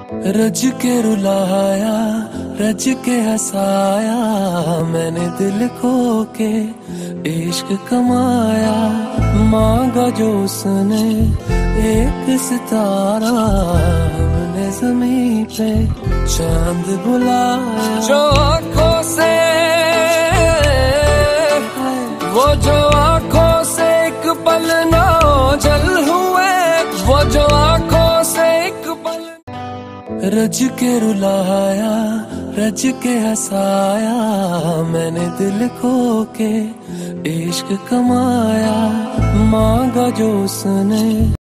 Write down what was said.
रज के रुलाया, रज के हंसाया, मैंने दिल खो के इश्क कमाया। मांगा जो उसने एक सितारा, हमने जमीन पे चांद बुलाया। जो आँखों से, वो जो आँखों से एक पल ना ओझल हुए, वो जो आँखों से एक पल। रज के रुलाया, रज के हंसाया, मैंने दिल खो के इश्क कमाया। मांगा जो उसने